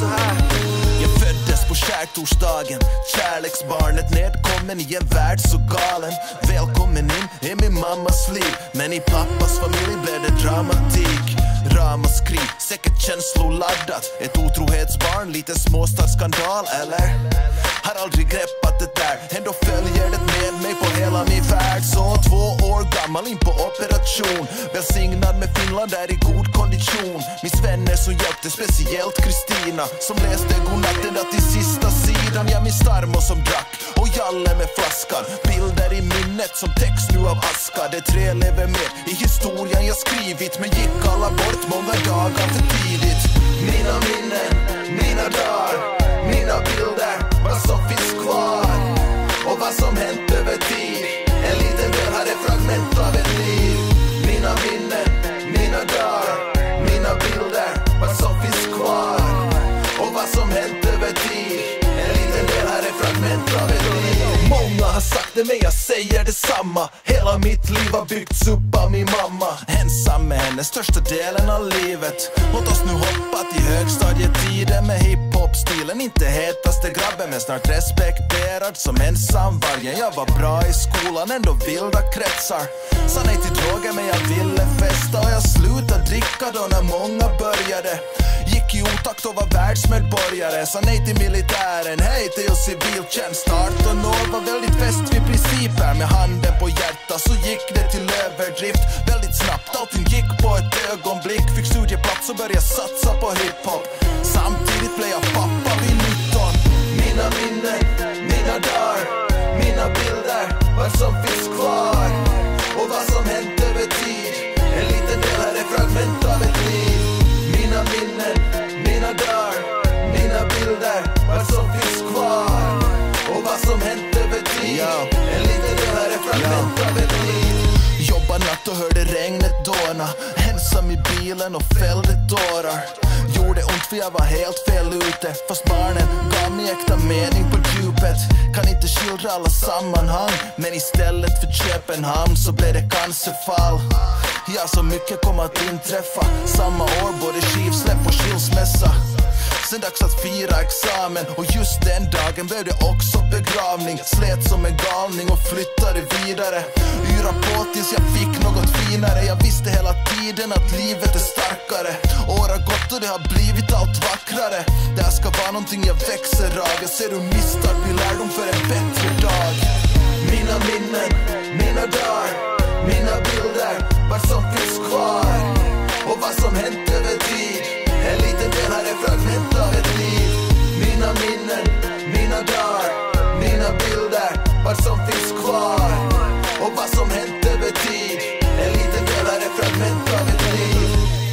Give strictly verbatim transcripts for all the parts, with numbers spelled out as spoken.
så här. Jag föddes på kärtorsdagen, kärleksbarnet nedkommen i en värld så galen. Välkommen in i min mammas liv, men i pappas familj blev det dramatik. Ramaskrig, säkert känsloladdat. Ett otrohetsbarn, lite småstadsskandal, eller? Har aldrig greppat det där, ändå följer det med mig på hela min färd. Så två år gammal in på operation, välsignad med Finland där i god kondition. Min vänner som hjälpte, speciellt Kristina, som läste godnatten där till sista sidan. Jag min starmor som drack och Jalle med flaskan. Bilder i minnet som text nu av aska. Det tre lever med i historien jag skrivit, men gick alla bort många dagar för tidigt. Mina minnen, mina dagar, mina bilder, vad som finns kvar och vad som hänt över tid. En liten del här är fragment av ett liv. Mina minnen, mina dagar, mina bilder, vad som finns kvar och vad som hänt över tid. En liten del här är fragment av ett liv. Många har sagt det, men jag säger detsamma. Hela mitt liv har byggts upp av min mamma. Ensam med henne största delen av livet. Låt oss nu hoppa till högstadietiden med hiphop-stilen. Inte hetaste grabben, men snart respekterad som ensam vargen. Jag var bra i skolan, ändå vilda kretsar. Sa nej till droger, men jag ville festa. Och jag slutade dricka då när många började. Gick i otakt och var världsmedborgare. Sa nej till militären, hej till civiltjänst. arton år var väldigt fest vid principer. Med handen på hjärta så gick det till överdrift. Väldigt snabbt, allting gick på ett ögonblick. Fick studieplats och började satsa på hiphop. Samtidigt blev jag pappa vid nitton. Mina minnen, mina dagar, mina bilder, vad som finns kvar och vad som hänt över tid. En liten del här är fragment av ett liv. Mina minnen, mina dagar, mina bilder, vad som finns kvar och vad som hänt över tid. En liten del här är fragment av ett liv. Jobba natt och hörde regnet dåna. Ensam i bilen och fällde tårar. Gjorde ont för jag var helt fel ute. Fast barnen gav mig äkta mening på djupet. Kan inte skildra alla sammanhang, men istället för Köpenhamn så blev det cancerfall. Ja, så mycket kom att inträffa. Samma år både skivsläpp och skilsmässa. Sen dags att fira examen, och just den dagen blev det också begravning. Slet som en galning och flyttade vidare. Yra på tills jag fick något finare. Jag visste hela tiden att livet är starkare. År har gått och det har blivit allt vackrare. Det här ska vara någonting jag växer av. Jag ser hur misstag blir lärdom för en bättre dag. Mina minnen, mina dagar, mina bilder, vad som finns kvar och vad som hänt över tid. En liten del här är fragment av ett liv. Mina minnen, mina dagar, mina bilder, vad som finns kvar och vad som hänt över tid. En liten del här är fragment av ett liv.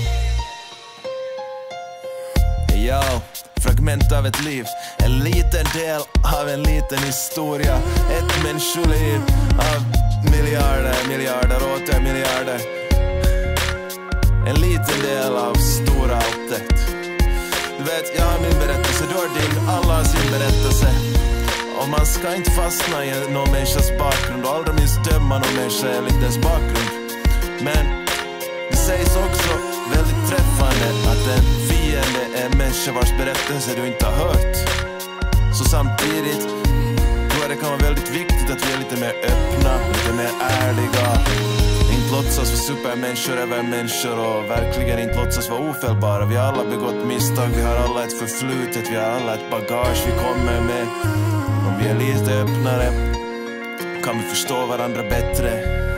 Yo, fragment av ett liv. En liten del av en liten historia. Ett människoliv av miljarder, miljarder, åter miljarder. En liten del av stora alltet. Du vet, jag har min berättelse, du har din, alla har sin berättelse. Och man ska inte fastna i någon människas bakgrund. Och allra minst döma någon människa enligt dess bakgrund. Men det sägs också väldigt träffande att en fiende är en människa vars berättelse du inte har hört. Så samtidigt tror jag det kan vara väldigt viktigt att vi är lite mer öppna, lite mer ärliga. Inte låtsas vara supermänniskor över människor och verkligen inte låtsas vara ofelbara. Vi har alla begått misstag, vi har alla ett förflutet, vi har alla ett bagage vi kommer med. Om vi är lite öppnare kan vi förstå varandra bättre.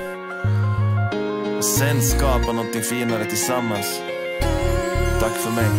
Och sen skapa någonting finare tillsammans. Tack för mig.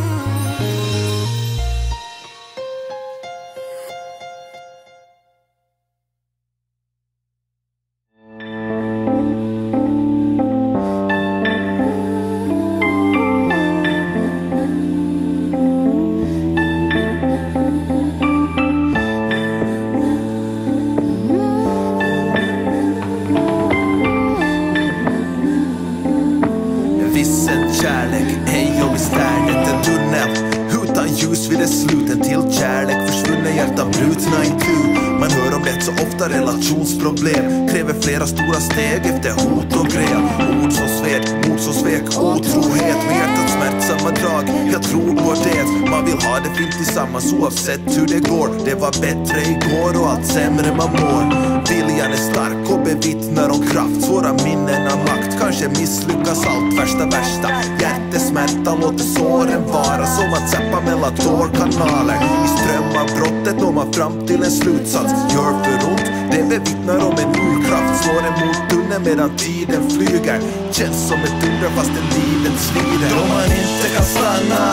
Relationsproblem kräver flera stora steg efter hot och gräl. Ord som svek, mod som svek, otrohet med hjärtats smärtsamma drag. Jag tror på det, man vill ha ha det fint tillsammans oavsett hur det går. Det var bättre igår och allt sämre man mår. Viljan är stark och bevittnar om kraft. Svåra minnen av makt, kanske misslyckas allt. Värsta värsta, hjärtesmärta låter såren vara. Som att zappa mellan tårkanaler. I strömavbrottet når man fram till en slutsats. Gör för ont, det bevittnar om en urkraft. Slår emot tunneln medan tiden flyger. Känns som ett under fast en livet svider. Då man inte kan stanna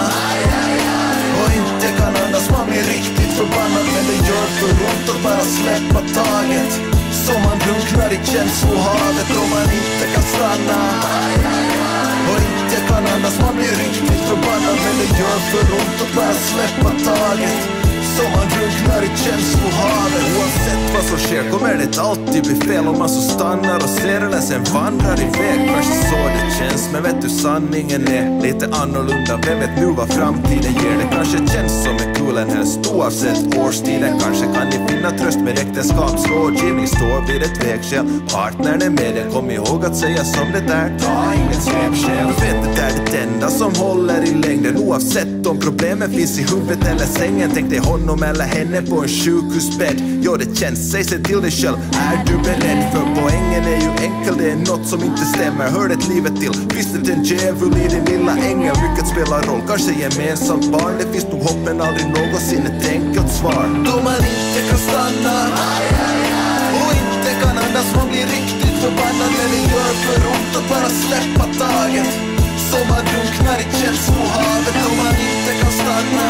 och inte kan andas, man blir riktigt förbannad. Men det gör för ont att bara släppa taget. Som man drunknar i känslohavet. Då man inte kan stanna och inte kan andas, man blir riktigt förbannad. Men det gör för ont att bara släppa taget. Som man drunknar i känslohavet. Oavsett vad som sker kommer det alltid bli fel. Om man så stannar och ser eller sen vandrar iväg. Kanske så det känns, men vet du sanningen är lite annorlunda. Vem vet nu vad framtiden ger. Det kanske känns som en kul en helst oavsett årstiden. Kanske kan ni finna tröst med äktenskapsrådgivning. Står vid ett vägskäl, partnern är med det. Kom ihåg att säga som det där, ta inget svepskäl. Du vet det är det enda som håller i längden. Oavsett om problemen finns i huvudet eller sängen. Tänk dig honom eller henne på en sjukhusbädd. Jo det känns, säg sig till dig själv. Är du beredd? För poängen är ju enkel. Det är något som inte stämmer. Hör det livet till. Visst det en djävul i din lilla ängel. Vilket spelar roll, kanske gemensamt barn. Det finns nog hopp men aldrig någonsin ett enkelt svar. Då man inte kan stanna och inte kan andas, man blir riktigt förbannad. Men det gör för ont att bara släppa taget. Som man drunknar i känslohavet. Då man inte kan stanna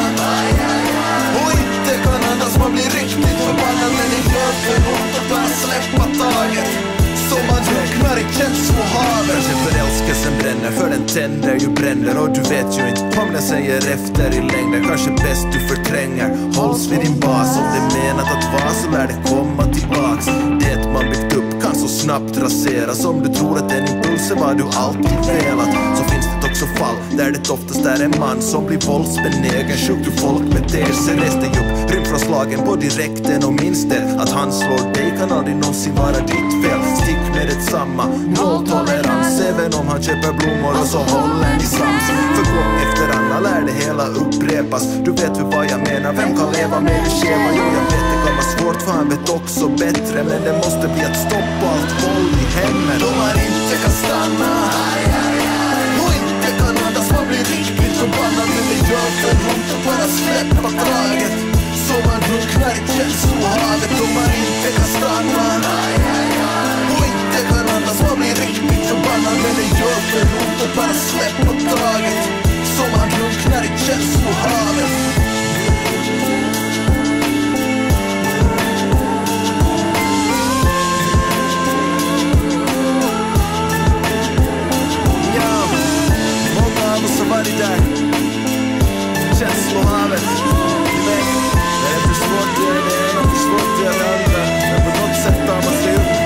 och inte kan andas, man blir riktigt förbannad. Men det gör för ont att bara släppa taget. Som man drunknar i känslohavet. Kanske förälskelsen bränner, för den tänder ju bränder. Och du vet ju inte om den säger efter i längden. Kanske bäst du förtränger, hålls vid din bas. Om det menat att vara så lär det komma tillbaks. Det man byggt upp kan så snabbt raseras. Om du tror att den impulsen var du alltid velat, så finns det också fall där det oftast är en man som blir våldsbenägen. Sjukt hur folk beter sig, res dig upp, rym från slagen på direkten. Och minns det, att han slår dig kan aldrig någonsin vara ditt fel. Stick med detsamma, nolltolerans. Även om han köper blommor och så håller ni sams. För gång efter annan lär det hela upprepas. Du vet väl vad jag menar, vem kan leva med det schema? Jo jag vet det kan vara svårt för han vet också bättre. Men det måste bli ett stopp på allt våld i hemmen. Då man inte kan stanna och inte kan andas, man blir riktigt förbannad. Men det gör för ont att bara släppa taget. Så man drunknar i känslohavet. Då man inte kan stanna och inte kan andas, man blir riktigt förbannad. Men det gör för ont att bara släppa taget. Så man drunknar i känslohavet. Så var det där känslohavet. Du vet, det är för svårt att göra det ena, för svårt att göra det andra. Men på något sätt tar man sig upp.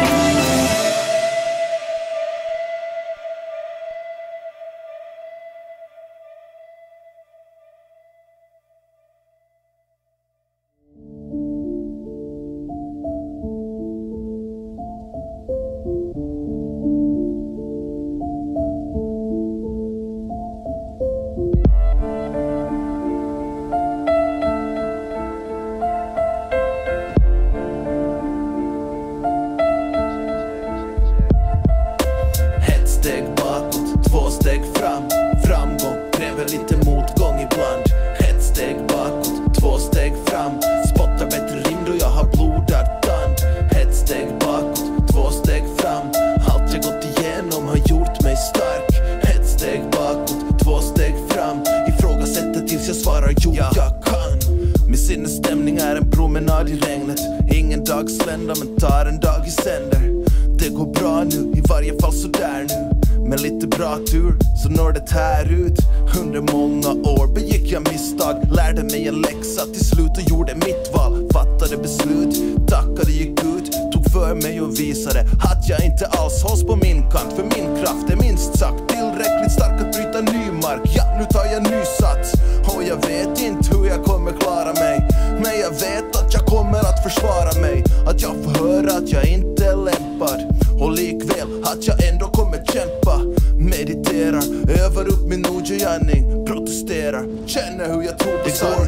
Dagslända men tar en dag i sänder. Det går bra nu, i varje fall så där nu. Med lite bra tur så når det här ut. Under många år begick jag misstag. Lärde mig en läxa till slut och gjorde mitt val. Fattade beslut, tackade gick ut. Tog för mig och visade att jag inte alls hålls på min kant. För min kraft är minst sagt tillräckligt stark att bryta ny mark. Ja, nu tar jag ny sats. Och jag vet inte hur jag kommer klara mig. Men jag vet att jag kommer att försvara mig. Att jag får höra att jag inte är lämpad. Och likväl att jag ändå kommer kämpa. Mediterar, övar upp min ogärning. Protesterar, känner hur jag tror på sanning.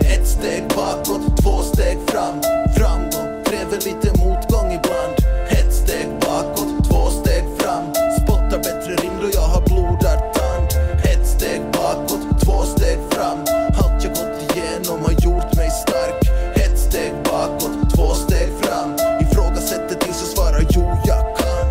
steg bakåt, två steg fram. Framgång kräver lite motgång ibland. Ett steg bakåt, två steg fram. Spottar bättre rim då jag har blodad tand. Ett steg bakåt, två steg fram. Allt jag gått igenom har gjort mig stark. Ett steg bakåt, två steg fram. Ifrågasätter tills jag svarar jo jag kan.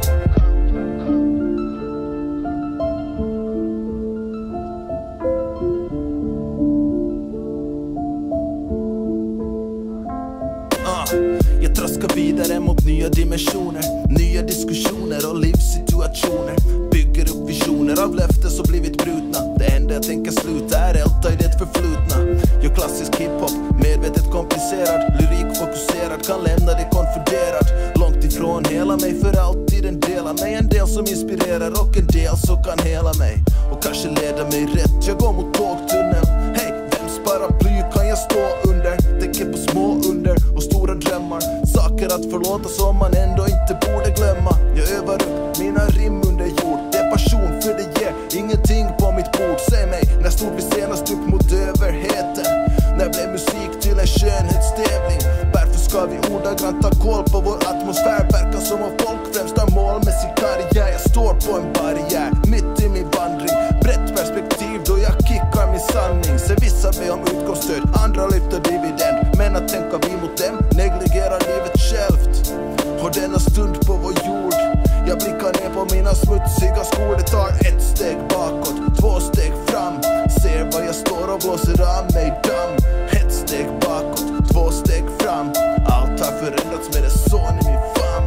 uh, Jag tröskar vidare mot nya dimensioner. Nya diskussioner och livssituationer. Bygger upp visioner av löften som blivit brutna. Det enda jag tänker sluta är älta i det förflutna. Jag klassisk hiphop, medvetet komplicerad. Lyrik fokuserad, kan lämna dig konfunderad. Långt ifrån hela mig, för alltid en del av mig. En del som inspirerar och en del som kan hela mig. Och kanske leda mig rätt, jag går mot tågtunneln. Hej, vems paraply kan jag stå under? Tänker på små under och stora drömmar. Saker att förlåta som man ändå inte borde glömma. Jag övar upp mina rim under jord. Det är passion för det ger ingenting på mitt bord. Säg mig, när stod vi senast upp mot överheten? När blev musik till en skönhetstävling? Varför ska vi ordagrant ta koll på vår atmosfär? Verkar som om folk främst har mål med sin karriär. Jag står på en barriär, mitt i min vandring. Brett perspektiv då jag kickar min sanning. Sen vissa be om utgångsstöd, andra lyfter dividend. Men att tänka vi mot dem, negligerar livet självt. Och denna stund på vår jord, jag blickar ner på mina smutsiga skor. Det tar ett steg bakåt, två steg fram. Ser var jag står och blåser av mig damm. Ett steg bakåt, två steg fram. Allt har förändrats med en son i min famn.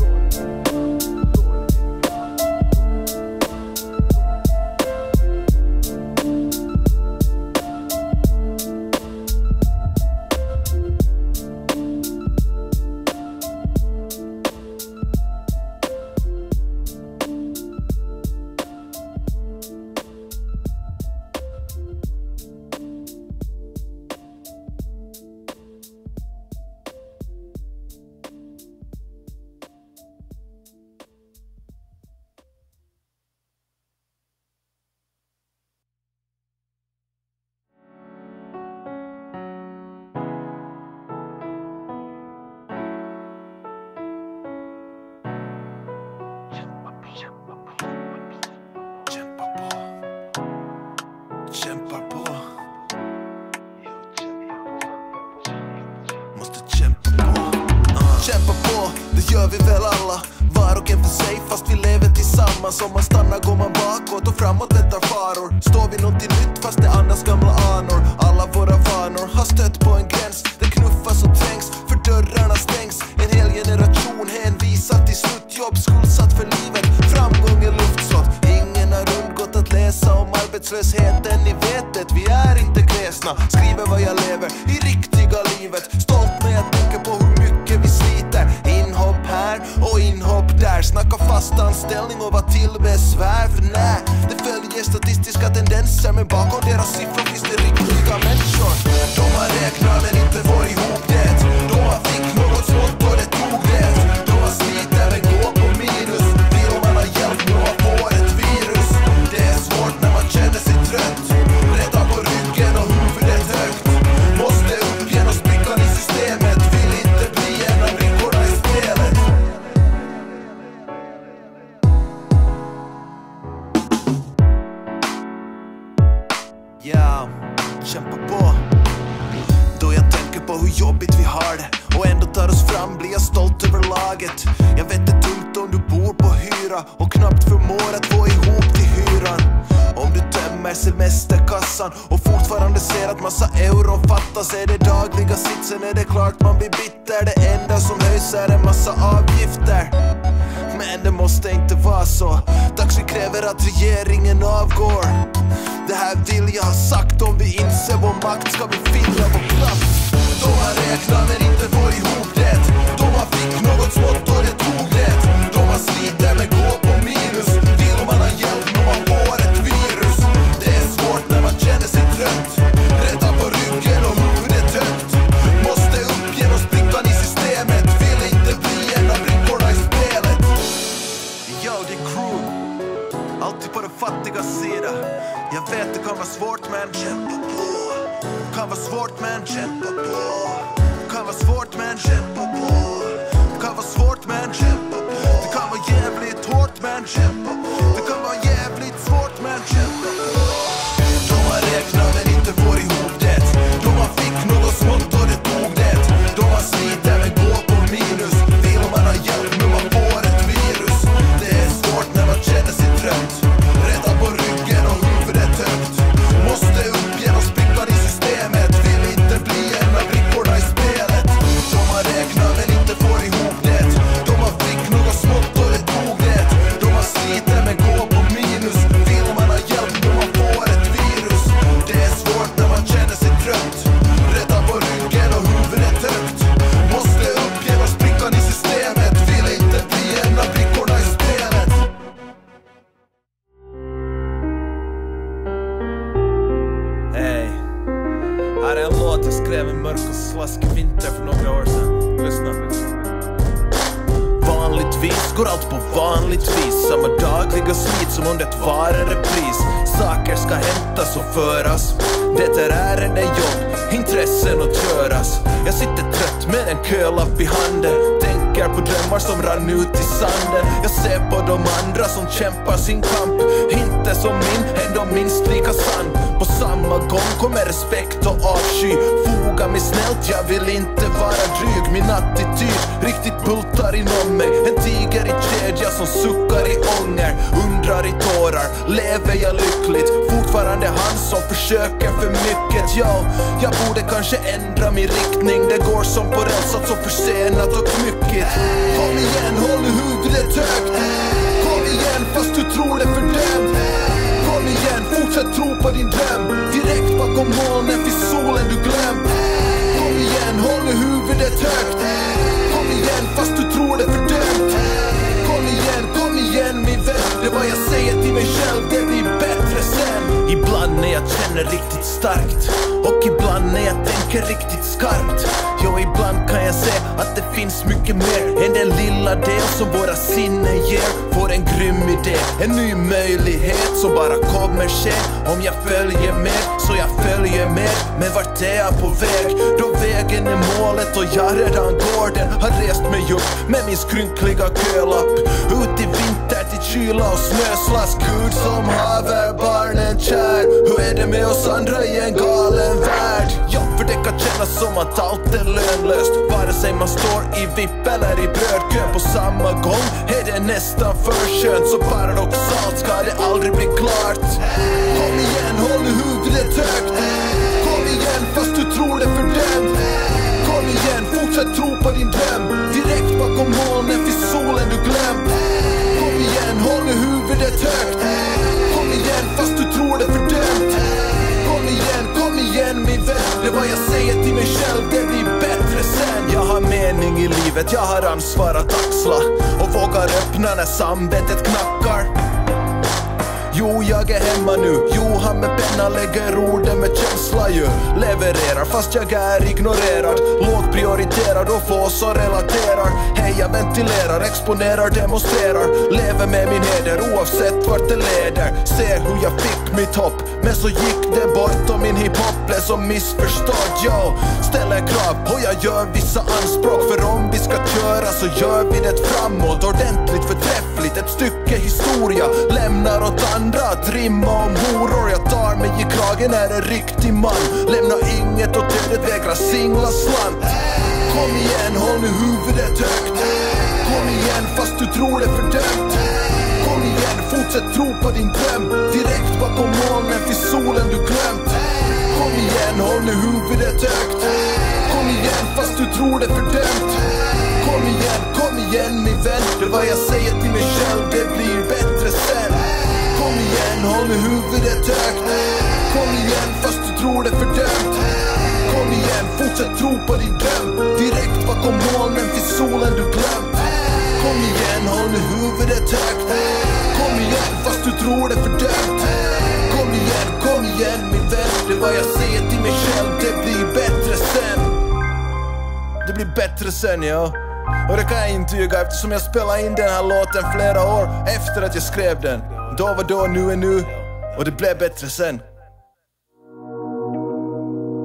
Kämpar på. Måste kämpa på. uh. Kämpa på, det gör vi väl alla. Var och en för sig fast vi lever tillsammans. Om man stannar går man bakåt och framåt väntar faror. Står vi någonting nytt fast det andas gamla anor. Alla våra vanor har stött på en gräns. Det knuffas och trängs, för dörrarna stängs. En hel generation hänvisad till slutjobb. Skuldsatt för livet, framgång är luftslott. Ingen har undgått att läsa om arbetslösheten. Ni vet det, vi är inte kräsna. Skriver vad jag lever i riktiga livet. Stolt när jag tänker på hur mycket vi sliter. Inhopp här och inhopp där. Snacka fast anställning och vad till besvär. För nej, det följer statistiska tendenser. Men bakom deras siffror finns det riktiga människor. De har räknat men inte får ihop det. De har fick något smått och det tog det. De har slitit men går på minus. Vill man ha hjälp nu och får ett virus. Det är svårt när man känner sig trött. Rädda på ryggen och huvudet högt. Måste upp genom sprickan i systemet. Vill inte bli en av brickorna i spelet. Ja, kämpa på. Då jag tänker på hur jobbigt vi har det och ändå tar oss fram blir jag stolt över laget. Jag vet det är tungt om du bor på hyra och knappt förmår att få ihop till hyran. Om du tömmer semesterkassan och fortfarande ser att massa euro fattas. Är det dagliga sitsen är det klart man blir bitter. Det enda som höjs är en massa avgifter. Men det måste inte vara så. Dags vi kräver att regeringen avgår. Det här vill jag ha sagt. Om vi inser vår makt ska vi finna vår kraft. De har räknat men inte får ihop det. De har fick något smått och det tog det. De har slitit men går på minus. Vill man ha hjälp när man får ett virus. Det är svårt när man känner sig trött. Rädda på ryggen och huvudet högt. Måste upp genom sprickan i systemet. Vill inte bli en av brickorna i spelet. Yo, det är crew. Alltid på den fattiga sidan. Jag vet det kan vara svårt men kämpa på. Kan vara svårt men kämpa på. Kan vara svårt men kämpa på. Kan vara svårt men kämpa på. Det kan vara jävligt hårt men kämpa på. Det kan vara jävligt svårt men kämpa på. De har räknat men inte får ihop det. De har fick något smått och det tog det. De har slitit men går på minus. Vill man ha hjälp men man får ett virus. Det är svårt när man känner sig trött. Rädda på ryggen och huvudet högt. Måste upp genom sprickan i systemet. Vill inte bli en av brickorna i spelet. De har räknat men inte får ihop det. De har fick något smått och det tog det. De har slitit men går på minus. Vill man ha hjälp men man får ett virus. Det är svårt när man känner sig trött. Rädda på ryggen och huvudet högt. Måste upp genom sprickan i systemet. Vill inte bli en av brickorna i spelet. Hej, här är en låt jag skrev en mörk och slaskig vinter för några år sedan. Lyssna. Vanligtvis går allt på vanligt vis. Samma dagliga slit som om det var en repris. Saker ska hämtas och föras. Det är ärende, jobb, intressen och köras. Jag sitter trött med en kölapp i handen. Tänker på drömmar som rann ut i sanden. Jag ser på de andra som kämpar sin kamp. Inte som min, ändå minst lika sann. På samma gång kommer respekt och avsky. Foga mig snällt, jag vill inte vara dryg. Min attityd riktigt bultar inom mig. En tiger i kedja som suckar i ånger. Undrar i tårar, lever jag lyckligt? Fortfarande han som försöker för mycket. Ja, jag borde kanske ändra min riktning. Det går som på rälsat, så försenat och knyckigt. Kom igen, håll huvudet högt. Kom igen, fast du tror det för dem. Kom igen, fortsätt tro på din dröm. Direkt bakom molnen finns solen du glömt. Kom igen, håll huvudet högt. Kom igen, fast du tror det för dem. Kom igen, kom igen min vän. Det är vad jag säger till mig själv, det blir bättre sen. Ibland när jag känner riktigt starkt. Och ibland när jag tänker riktigt skarpt. Ja, ibland kan jag se att det finns mycket mer än den lilla del som våra sinnen ger. Får en grym idé, en ny möjlighet som bara kommer ske. Om jag följer med, så jag följer med. Men vart är jag på väg? Då vägen är målet och jag redan går den. Har rest mig upp med min skrynkliga kölapp. Ut i vinter till kyla och snöslask. Gud som haver barnen kär. Hur är det med oss andra i en galen värld? Ja, för det kan kännas som att allt är lönlöst. Vare sig man står i vipp eller i brödkö. På samma gång är det nästan för skönt. Så paradoxalt ska det aldrig bli klart. Kom igen, håll huvudet högt. Kom igen, fast du tror det för dem. Kom igen, fortsätt tro på din dröm. Direkt bakom molnen finns solen du glömt. Kom igen, håll huvudet högt. Kom igen, fast du tror det för dem. Kom igen, kom igen min vän. Det är vad jag säger till mig själv, det blir bättre sen. Jag har mening i livet, jag har ansvar att axla. Och vågar öppna när samvetet knackar. Jo, jag är hemma nu. Jo, han med penna lägger orden med känsla ju. Levererar fast jag är ignorerad. Lågt prioriterad och få som relaterar. Hej, jag ventilerar, exponerar, demonstrerar. Lever med min heder oavsett vart det leder. Ser hur jag fick mitt hopp, men så gick det bort. Och min hiphop blev som missförstådd. Jag ställer krav och jag gör vissa anspråk. För om vi ska köra så gör vi det framåt. Ordentligt förträffligt, ett stycke historia. Lämnar åt andra att rimma om horor. Jag tar mig i kragen, är en riktig man. Lämna inget åt ödet, vägra singla slant. Kom igen, håll nu huvudet högt. Kom igen, fast du tror det för dömt. Kom igen, fortsätt tro på din dröm. Direkt bakom molnen finns solen du glömt. Kom igen, håll nu huvudet högt. Kom igen, fast du tror det för dömt. Kom igen, kom igen min vän. Det är vad jag säger till mig själv, det blir bättre sen. Kom igen, håll nu huvudet högt. Kom igen, fast du tror det för dömt. Kom igen, fortsätt tro på din dröm. Direkt bakom molnen finns solen du glömt. Kom igen, håll nu huvudet högt. Kom igen, fast du tror det för dömt. Kom igen, kom igen min vän. Det är vad jag säger till mig själv, det blir bättre sen. Det blir bättre sen, ja. Och det kan jag intyga eftersom jag spelade in den här låten flera år efter att jag skrev den. Då var då, nu är nu. Och det blev bättre sen.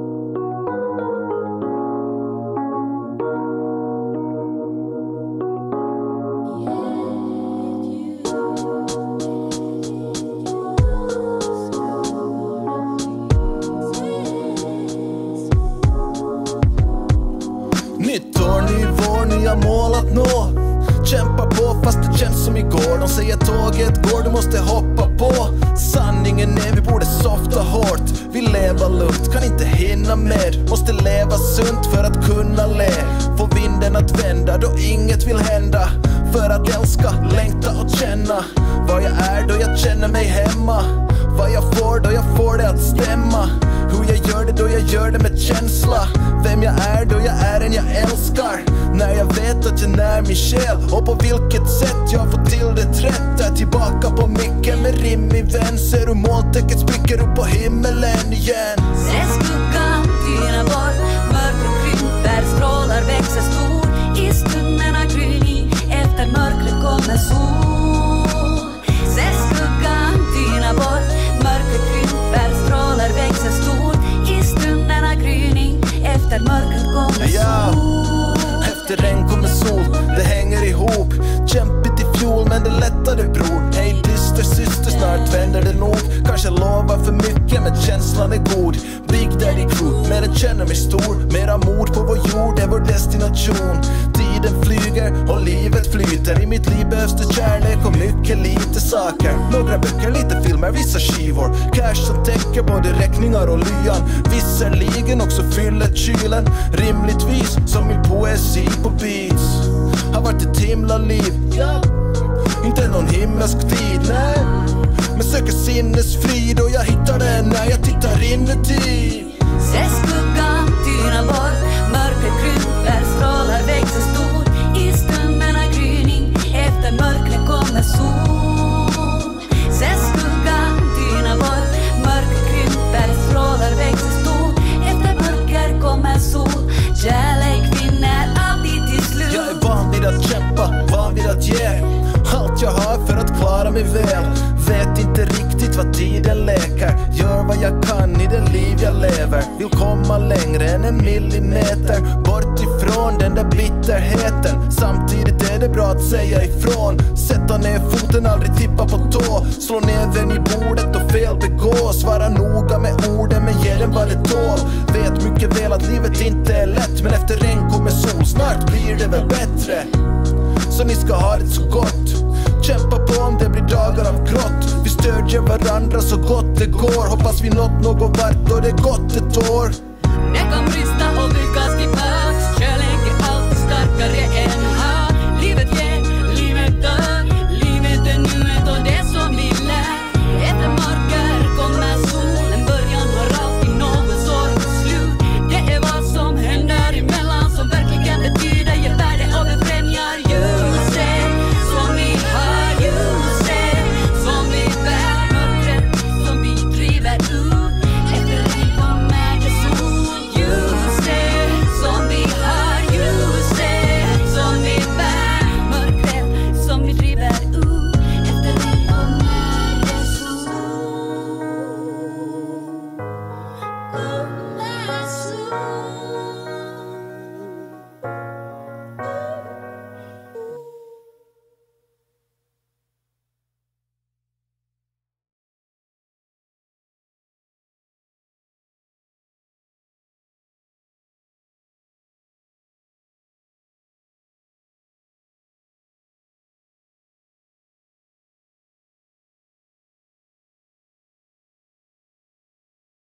de säger tåget går, du måste hoppa på. Sanningen är vi borde softa hårt. Vi lever lugnt, kan inte hinna mer. Måste leva sunt för att kunna le. Få vinden att vända då inget vill hända. För att älska, längta och känna vad jag är då jag känner mig hemma. Vad jag får då jag får det att stämma. Hur jag gör det då jag gör det med känsla. Vem jag är då jag är en jag älskar. När jag vet att jag när min själ. Och på vilket sätt jag får till det rätt. Är tillbaka på micken med rim i vän. Ser hur molntäcket spricker upp på himmelen igen. Se skuggan tyna bort. Mörker krymper, strålar växer stor. I stunderna gryning, efter mörkret kommer sol. Se skuggan tyna bort. Mörker krymper, strålar växer stor. I stunderna gryning, efter mörkret kommer ja. sol. Efter regn kommer sol, det hänger ihop. Kämpigt i fjol men det lättare bror. Hej dyster syster, snart vänder det nog. Kanske lovar för mycket men känslan är god. Big Daddy Crew, mer än känner mig stor. Mera mod på vår jord är vår destination. Tiden flyger och livet flyter. I mitt liv behövs det kärlek och mycket lite saker. Några böcker, lite filmer, vissa skivor. Cash som täcker både räkningar och lyan. Visserligen också fyllet kylen. Rimligtvis som min poesi på beats. Har varit ett himla liv, ja. Inte någon himmelsk tid, nej. Men söker sinnesfrid och jag hittar den när jag tittar inuti. Se skuggan tyna bort. Mörker krymper, strålar växer stor. I stunderna gryning, efter mörkret kommer sol. Se skuggan tyna bort. Mörker krymper, strålar växer stor. Efter mörker kommer sol. Kärlek vinner alltid till slut. Jag är van vid att kämpa, van vid att ge allt jag har för att klara mig väl. Vet inte riktigt vad tiden leker. Gör vad jag kan i det liv jag lever. Vill komma längre än en millimeter. Bort ifrån den där bitterheten. Samtidigt är det bra att säga ifrån. Sätta ner foten, aldrig tippa på tå. Slå näven i bordet och fel begås. Vara noga med orden men ge den vad det tål. Vet mycket väl att livet inte är lätt. Men efter regn kommer sol, snart blir det väl bättre. Så ni ska ha det så gott. Kämpa på om det blir dagar av grått. Vi stödjer varandra så gott det går. Hoppas vi nått något vart och det gått ett år. Det kan brista och lyckas till pax. Kärlek är alltid starkare än